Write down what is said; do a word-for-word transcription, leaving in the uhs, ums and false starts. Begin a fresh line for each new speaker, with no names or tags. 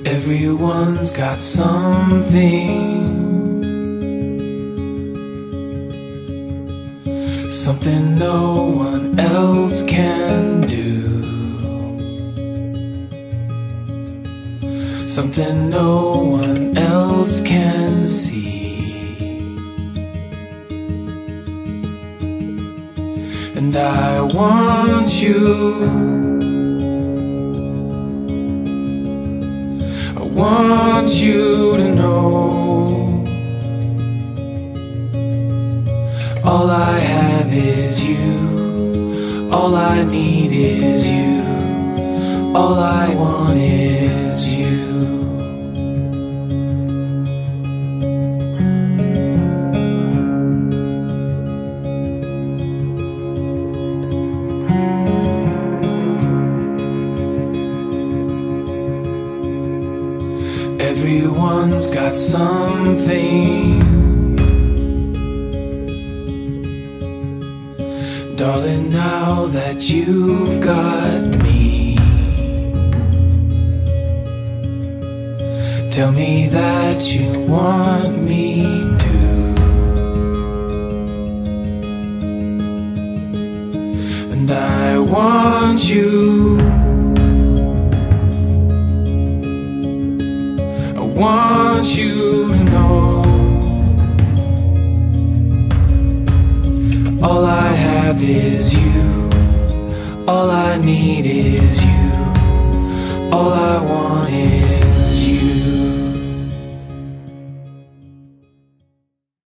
Everyone's got something, something no one else can do, something no one else can see. And I want you, I want you to know, all I have is you, all I need is you, all I want is you. Everyone's got something, darling, now that you've got me, tell me that you want me to. And I want you, I want you to know, all I have is you, all I need is you,